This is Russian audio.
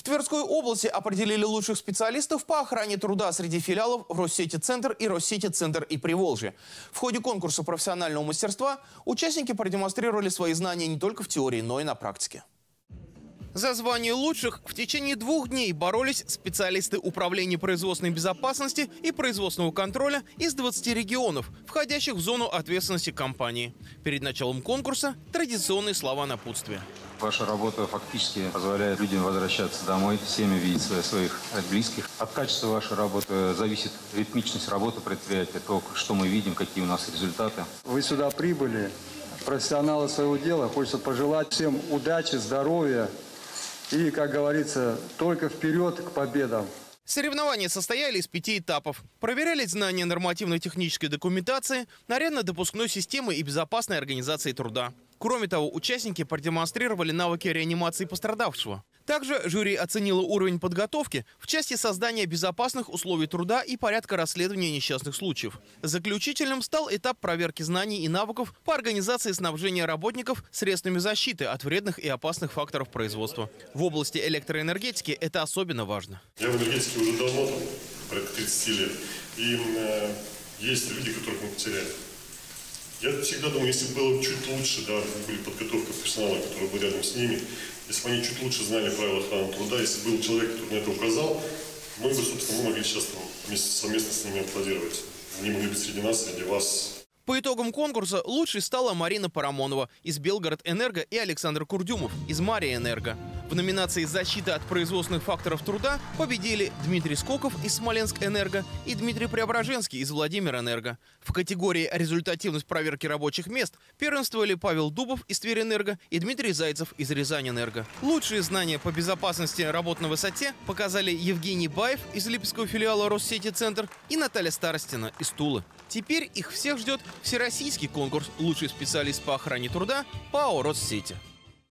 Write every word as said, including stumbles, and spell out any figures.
Тверской области определили лучших специалистов по охране труда среди филиалов в Россети Центр и Россети Центр и Приволжье. В ходе конкурса профессионального мастерства участники продемонстрировали свои знания не только в теории, но и на практике. За звание лучших в течение двух дней боролись специалисты Управления производственной безопасности и производственного контроля из двадцати регионов, входящих в зону ответственности компании. Перед началом конкурса традиционные слова напутствия. Ваша работа фактически позволяет людям возвращаться домой, всеми видеть своих близких. От качества вашей работы зависит ритмичность работы предприятия, то, что мы видим, какие у нас результаты. Вы сюда прибыли, профессионалы своего дела. Хочется пожелать всем удачи, здоровья и, как говорится, только вперед к победам. Соревнования состояли из пяти этапов. Проверялись знания нормативно-технической документации, нарядно-допускной системы и безопасной организации труда. Кроме того, участники продемонстрировали навыки реанимации пострадавшего. Также жюри оценило уровень подготовки в части создания безопасных условий труда и порядка расследования несчастных случаев. Заключительным стал этап проверки знаний и навыков по организации снабжения работников средствами защиты от вредных и опасных факторов производства. В области электроэнергетики это особенно важно. Я в энергетике уже давно, там, порядка тридцати лет, и э, есть люди, которых мы потеряли. Я всегда думаю, если было чуть лучше, да, были подготовка персонала, который был рядом с ними, если бы они чуть лучше знали правила охраны труда, если был человек, который на это указал, мы бы, собственно, мы могли сейчас там вместе, совместно с ними аплодировать. Они могли быть среди нас, среди вас. По итогам конкурса лучшей стала Марина Парамонова из Белгород-Энерго и Александр Курдюмов из Мария-Энерго. В номинации «Защита от производственных факторов труда» победили Дмитрий Скоков из Смоленск-Энерго и Дмитрий Преображенский из Владимир-Энерго. В категории «Результативность проверки рабочих мест» первенствовали Павел Дубов из Тверь-Энерго и Дмитрий Зайцев из Рязань-Энерго. Лучшие знания по безопасности работ на высоте показали Евгений Баев из Липецкого филиала Россети Центр и Наталья Старостина из Тулы. Теперь их всех ждет всероссийский конкурс «Лучший специалист по охране труда» ПАО «Россети».